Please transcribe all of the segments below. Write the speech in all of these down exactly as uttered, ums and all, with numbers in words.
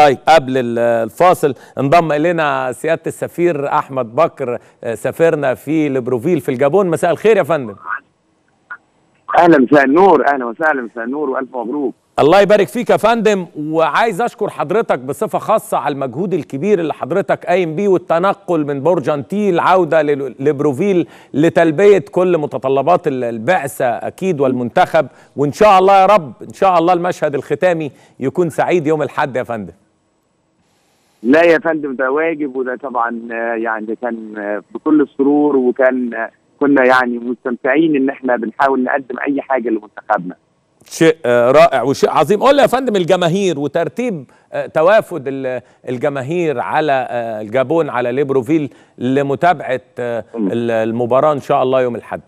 طيب قبل الفاصل انضم الينا سياده السفير احمد بكر، سفيرنا في ليبروفيل في الجابون. مساء الخير يا فندم. اهلا، مساء النور. اهلا وسهلا، مساء النور والف مبروك. الله يبارك فيك يا فندم، وعايز اشكر حضرتك بصفه خاصه على المجهود الكبير اللي حضرتك قايم بيه، والتنقل من بورجنتيل عوده لليبروفيل لتلبيه كل متطلبات البعثه اكيد والمنتخب، وان شاء الله يا رب ان شاء الله المشهد الختامي يكون سعيد يوم الاحد يا فندم. لا يا فندم، ده واجب، وده طبعا يعني كان بكل السرور، وكان كنا يعني مستمتعين ان احنا بنحاول نقدم اي حاجه لمنتخبنا. شيء رائع وشيء عظيم. قول لي يا فندم الجماهير وترتيب توافد الجماهير على الجابون على ليبروفيل لمتابعه المباراه ان شاء الله يوم الاحد.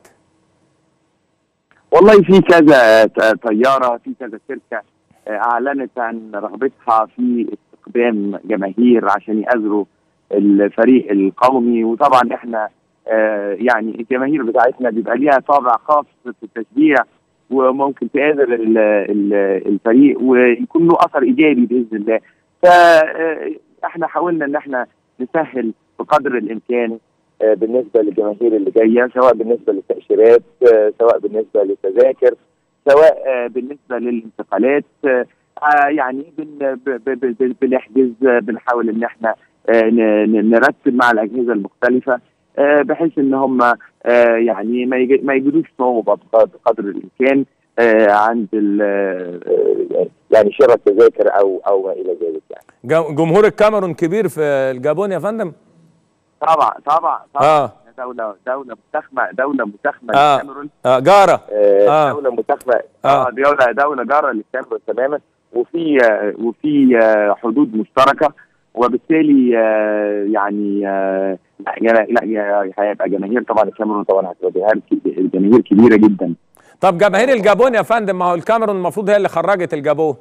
والله في كذا طياره، في كذا شركه اعلنت عن رغبتها في استقدام جماهير عشان يأزروا الفريق القومي، وطبعا احنا يعني الجماهير بتاعتنا بيبقى ليها طابع خاص في التشجيع، وممكن تآزر الفريق ويكون له اثر ايجابي باذن الله. فاحنا حاولنا ان احنا نسهل بقدر الامكان بالنسبه للجماهير اللي جايه، سواء بالنسبه للتاشيرات، سواء بالنسبه للتذاكر، سواء بالنسبه للانتقالات. يعني بنحجز، بنحاول ان احنا نرتب مع الاجهزه المختلفه بحيث ان هم يعني ما يجدوش صعوبه بقدر الامكان عند يعني شراء التذاكر او او ما الى ذلك. يعني جمهور الكاميرون كبير في الجابون يا فندم؟ طبعا طبعا طبعا. آه. دوله دوله متخمه دوله متخمه آه. للكاميرون. اه جاره. آه. دوله متخمه. اه دوله دوله جاره للكاميرون تماما، وفي وفي حدود مشتركه، وبالتالي يعني لا لا هيبقى جماهير طبعا الكاميرون طبعا هتبقى جماهير كبيره جدا. طب جماهير الجابون يا فندم، ما هو الكاميرون المفروض هي اللي خرجت الجابون.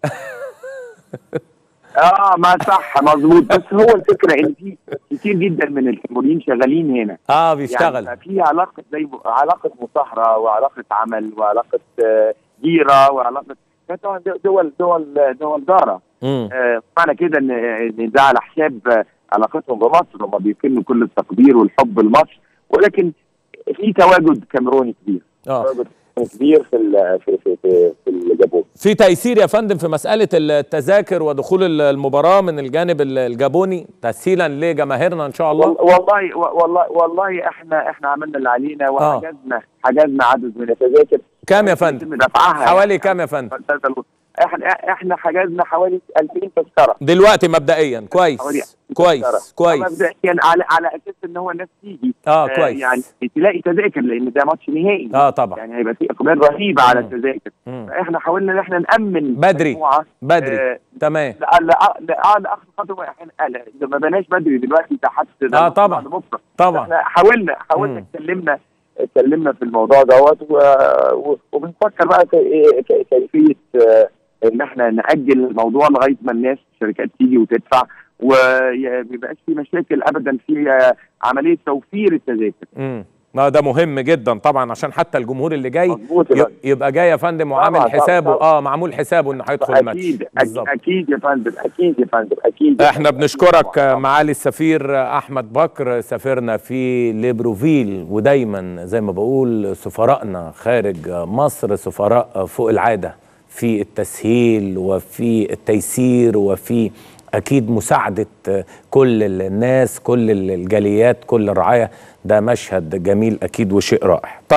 اه ما صح مظبوط، بس هو الفكره ان في كتير جدا من الكاميرونيين شغالين هنا. اه بيشتغل. يعني في علاقه زي علاقه مصاهره وعلاقه عمل وعلاقه جيره وعلاقه طبعا دول دول دول جاره. آه معنى كده ان ان ده على حساب علاقتهم بمصر، هم بيكنوا كل التقدير والحب لمصر، ولكن في تواجد كاميروني كبير. اه تواجد كبير في في في في, في الجابون. في تيسير يا فندم في مساله التذاكر ودخول المباراه من الجانب الجابوني تسهيلا لجماهيرنا ان شاء الله؟ والله والله والله احنا احنا عملنا اللي علينا وحجزنا آه. حجزنا عدد من التذاكر. كام يا فندم؟ حوالي كام يا فندم؟ احنا احنا حجزنا حوالي ألفين تذكره دلوقتي مبدئيا. كويس كويس كويس. مبدئيا على على اساس ان هو الناس تيجي اه كويس، يعني تلاقي تذاكر، لان ده ماتش نهائي. اه طبعا، يعني هيبقى في اقبال رهيب على التذاكر. فاحنا حاولنا ان احنا نامن بدري بدري آه تمام. لا لا لا لاخر خطوه احنا ما بناش بدري دلوقتي تحت اه طبعا بكره طبعا. احنا حاولنا حاولنا اتكلمنا اتكلمنا في الموضوع دوت، وبنفكر بقى كيفيه ان احنا ناجل الموضوع لغايه ما الناس الشركات تيجي وتدفع، وما يبقاش في مشاكل ابدا في عمليه توفير التذاكر. امم ما ده مهم جدا طبعا، عشان حتى الجمهور اللي جاي يبقى جاي يا فندم وعامل حسابه اه معمول حسابه انه هيدخل الماتش. اكيد بالزبط. اكيد يا فندم اكيد يا فندم اكيد. احنا بنشكرك معالي السفير احمد بكر، سفيرنا في ليبروفيل، ودايما زي ما بقول سفرائنا خارج مصر سفراء فوق العاده في التسهيل وفي التيسير وفي أكيد مساعدة كل الناس، كل الجاليات، كل الرعاية. ده مشهد جميل أكيد وشيء رائع.